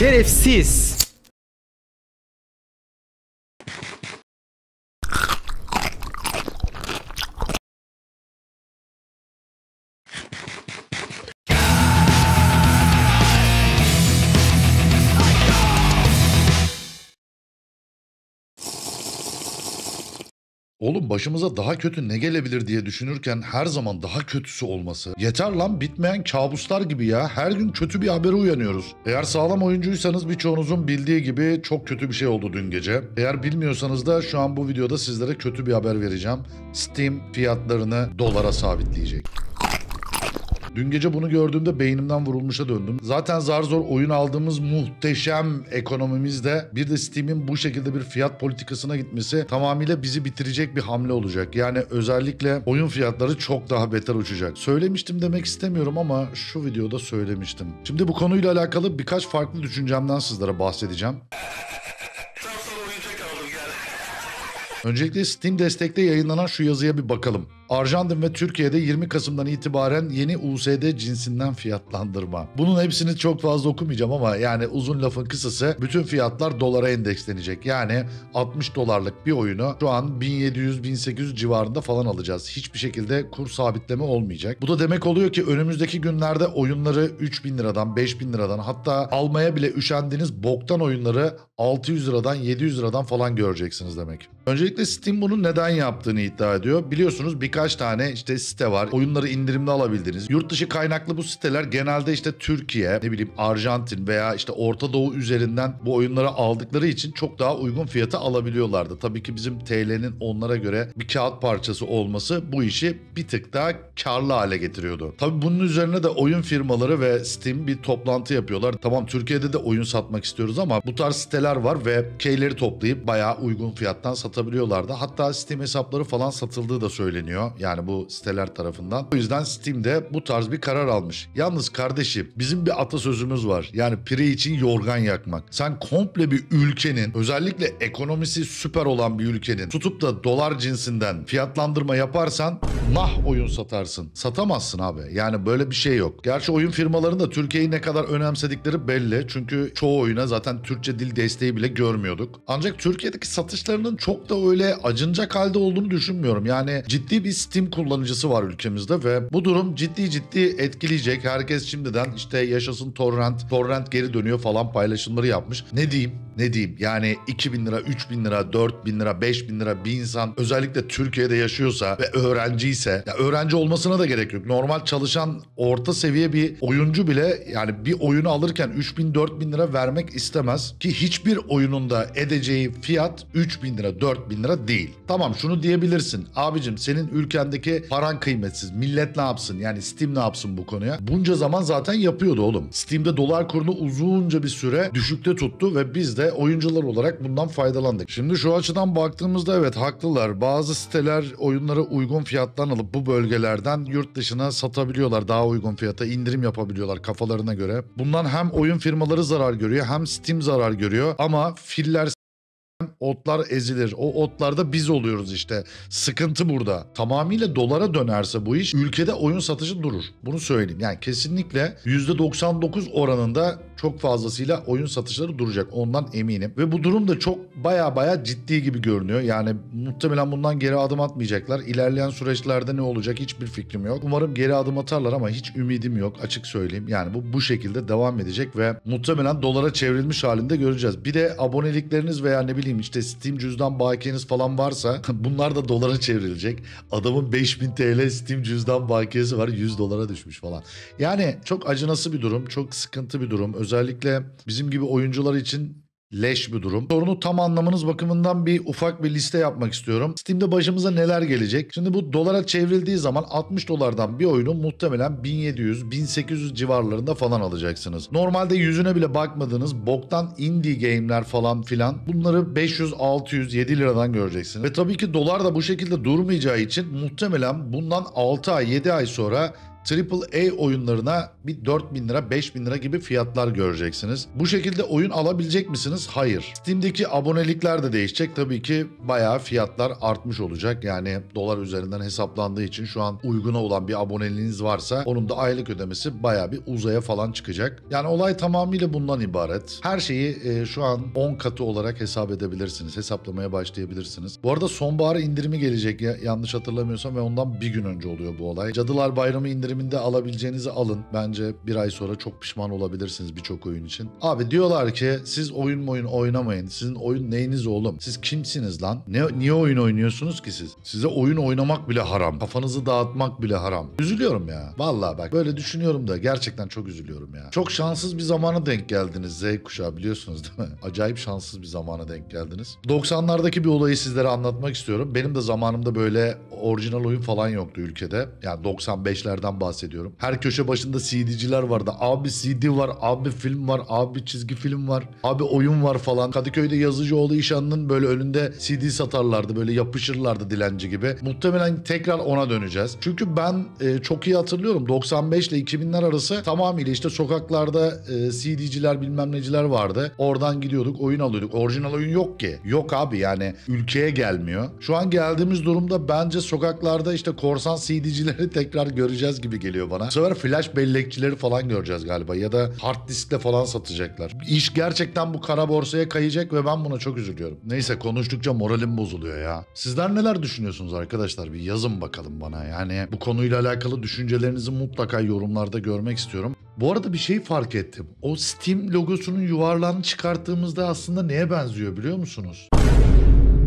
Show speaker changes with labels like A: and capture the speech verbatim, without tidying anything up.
A: Şerefsiz.
B: Oğlum başımıza daha kötü ne gelebilir diye düşünürken her zaman daha kötüsü olması. Yeter lan, bitmeyen kabuslar gibi ya. Her gün kötü bir habere uyanıyoruz. Eğer sağlam oyuncuysanız birçoğunuzun bildiği gibi çok kötü bir şey oldu dün gece. Eğer bilmiyorsanız da şu an bu videoda sizlere kötü bir haber vereceğim. Steam fiyatlarını dolara sabitleyecek. Dün gece bunu gördüğümde beynimden vurulmuşa döndüm. Zaten zar zor oyun aldığımız muhteşem ekonomimizde bir de Steam'in bu şekilde bir fiyat politikasına gitmesi tamamıyla bizi bitirecek bir hamle olacak. Yani özellikle oyun fiyatları çok daha beter uçacak. Söylemiştim demek istemiyorum ama şu videoda söylemiştim. Şimdi bu konuyla alakalı birkaç farklı düşüncemden sizlere bahsedeceğim. Öncelikle Steam Destek'te yayınlanan şu yazıya bir bakalım. Arjantin ve Türkiye'de yirmi Kasım'dan itibaren yeni U S D cinsinden fiyatlandırma. Bunun hepsini çok fazla okumayacağım ama yani uzun lafın kısası bütün fiyatlar dolara endekslenecek. Yani altmış dolarlık bir oyunu şu an bin yedi yüz bin sekiz yüz civarında falan alacağız. Hiçbir şekilde kur sabitleme olmayacak. Bu da demek oluyor ki önümüzdeki günlerde oyunları üç bin liradan, beş bin liradan, hatta almaya bile üşendiğiniz boktan oyunları altı yüz liradan, yedi yüz liradan falan göreceksiniz demek. Öncelikle Steam bunu neden yaptığını iddia ediyor. Biliyorsunuz birkaç tane işte site var. Oyunları indirimli alabildiğiniz. Yurt dışı kaynaklı bu siteler genelde işte Türkiye, ne bileyim Arjantin veya işte Orta Doğu üzerinden bu oyunları aldıkları için çok daha uygun fiyata alabiliyorlardı. Tabii ki bizim T L'nin onlara göre bir kağıt parçası olması bu işi bir tık daha karlı hale getiriyordu. Tabii bunun üzerine de oyun firmaları ve Steam bir toplantı yapıyorlar. Tamam, Türkiye'de de oyun satmak istiyoruz ama bu tarz siteler var ve keyleri toplayıp bayağı uygun fiyattan satabiliyorlardı. Hatta Steam hesapları falan satıldığı da söyleniyor. Yani bu siteler tarafından. O yüzden Steam'de bu tarz bir karar almış. Yalnız kardeşim, bizim bir atasözümüz var. Yani pire için yorgan yakmak. Sen komple bir ülkenin, özellikle ekonomisi süper olan bir ülkenin tutup da dolar cinsinden fiyatlandırma yaparsan nah oyun satarsın. Satamazsın abi. Yani böyle bir şey yok. Gerçi oyun firmalarının da Türkiye'yi ne kadar önemsedikleri belli. Çünkü çoğu oyuna zaten Türkçe dil desteği bile görmüyorduk. Ancak Türkiye'deki satışlarının çok da öyle acınacak halde olduğunu düşünmüyorum. Yani ciddi bir Steam kullanıcısı var ülkemizde ve bu durum ciddi ciddi etkileyecek. Herkes şimdiden işte yaşasın torrent, torrent geri dönüyor falan paylaşımları yapmış. Ne diyeyim? Ne diyeyim? Yani iki bin lira, üç bin lira, dört bin lira, beş bin lira bir insan özellikle Türkiye'de yaşıyorsa ve öğrenciyse, ya öğrenci olmasına da gerek yok. Normal çalışan orta seviye bir oyuncu bile yani bir oyunu alırken üç bin dört bin lira vermek istemez ki hiçbir oyunun da edeceği fiyat üç bin lira, dört bin lira değil. Tamam, şunu diyebilirsin. Abicim senin ülkendeki paran kıymetsiz. Millet ne yapsın? Yani Steam ne yapsın bu konuya? Bunca zaman zaten yapıyordu oğlum. Steam'de dolar kurunu uzunca bir süre düşükte tuttu ve biz de oyuncular olarak bundan faydalandık. Şimdi şu açıdan baktığımızda evet haklılar. Bazı siteler oyunları uygun fiyattan alıp bu bölgelerden yurt dışına satabiliyorlar. Daha uygun fiyata indirim yapabiliyorlar kafalarına göre. Bundan hem oyun firmaları zarar görüyor hem Steam zarar görüyor ama filler otlar ezilir. O otlarda biz oluyoruz işte. Sıkıntı burada. Tamamıyla dolara dönerse bu iş ülkede oyun satışı durur. Bunu söyleyeyim. Yani kesinlikle yüzde doksan dokuz oranında çok fazlasıyla oyun satışları duracak. Ondan eminim. Ve bu durum da çok baya baya ciddi gibi görünüyor. Yani muhtemelen bundan geri adım atmayacaklar. İlerleyen süreçlerde ne olacak hiçbir fikrim yok. Umarım geri adım atarlar ama hiç ümidim yok. Açık söyleyeyim. Yani bu bu şekilde devam edecek ve muhtemelen dolara çevrilmiş halinde göreceğiz. Bir de abonelikleriniz veya ne bileyim işte Steam cüzdan bakiyeniz falan varsa bunlar da dolara çevrilecek. Adamın beş bin T L Steam cüzdan bakiyesi var, yüz dolara düşmüş falan. Yani çok acınası bir durum, çok sıkıntı bir durum. Özellikle bizim gibi oyuncular için leş bir durum. Sorunu tam anlamanız bakımından bir ufak bir liste yapmak istiyorum. Steam'de başımıza neler gelecek? Şimdi bu dolara çevrildiği zaman altmış dolardan bir oyunu muhtemelen bin yedi yüz bin sekiz yüz civarlarında falan alacaksınız. Normalde yüzüne bile bakmadığınız boktan indie game'ler falan filan bunları beş yüz altı yüz yedi liradan göreceksiniz. Ve tabii ki dolar da bu şekilde durmayacağı için muhtemelen bundan altı ay yedi ay sonra Triple A oyunlarına bir dört bin lira, beş bin lira gibi fiyatlar göreceksiniz. Bu şekilde oyun alabilecek misiniz? Hayır. Steam'deki abonelikler de değişecek. Tabii ki bayağı fiyatlar artmış olacak. Yani dolar üzerinden hesaplandığı için şu an uyguna olan bir aboneliğiniz varsa onun da aylık ödemesi bayağı bir uzaya falan çıkacak. Yani olay tamamıyla bundan ibaret. Her şeyi e, şu an on katı olarak hesap edebilirsiniz. Hesaplamaya başlayabilirsiniz. Bu arada sonbahar indirimi gelecek ya, yanlış hatırlamıyorsam ve ondan bir gün önce oluyor bu olay. Cadılar Bayramı indiriminde alabileceğinizi alın. Bence bir ay sonra çok pişman olabilirsiniz birçok oyun için. Abi diyorlar ki siz oyun oyun oynamayın. Sizin oyun neyiniz oğlum? Siz kimsiniz lan? Ne, niye oyun oynuyorsunuz ki siz? Size oyun oynamak bile haram. Kafanızı dağıtmak bile haram. Üzülüyorum ya. Vallahi bak böyle düşünüyorum da gerçekten çok üzülüyorum ya. Çok şanssız bir zamana denk geldiniz Z kuşağı, biliyorsunuz değil mi? Acayip şanssız bir zamana denk geldiniz. doksanlardaki bir olayı sizlere anlatmak istiyorum. Benim de zamanımda böyle orijinal oyun falan yoktu ülkede. Yani doksan beşlerden bahsediyorum. Her köşe başında C D'ciler vardı. Abi C D var, abi film var, abi çizgi film var, abi oyun var falan. Kadıköy'de Yazıcıoğlu İşhan'ın böyle önünde C D satarlardı. Böyle yapışırlardı dilenci gibi. Muhtemelen tekrar ona döneceğiz. Çünkü ben e, çok iyi hatırlıyorum. doksan beş ile iki binler arası tamamıyla işte sokaklarda e, C D'ciler bilmem neciler vardı. Oradan gidiyorduk, oyun alıyorduk. Orijinal oyun yok ki. Yok abi, yani ülkeye gelmiyor. Şu an geldiğimiz durumda bence sokaklarda işte korsan C D'cileri tekrar göreceğiz gibi geliyor bana. Bu sefer flash bellekçileri falan göreceğiz galiba ya da hard diskle falan satacaklar. İş gerçekten bu kara borsaya kayacak ve ben buna çok üzülüyorum. Neyse, konuştukça moralim bozuluyor ya. Sizler neler düşünüyorsunuz arkadaşlar? Bir yazın bakalım bana. Yani bu konuyla alakalı düşüncelerinizi mutlaka yorumlarda görmek istiyorum. Bu arada bir şey fark ettim. O Steam logosunun yuvarlağını çıkarttığımızda aslında neye benziyor biliyor musunuz?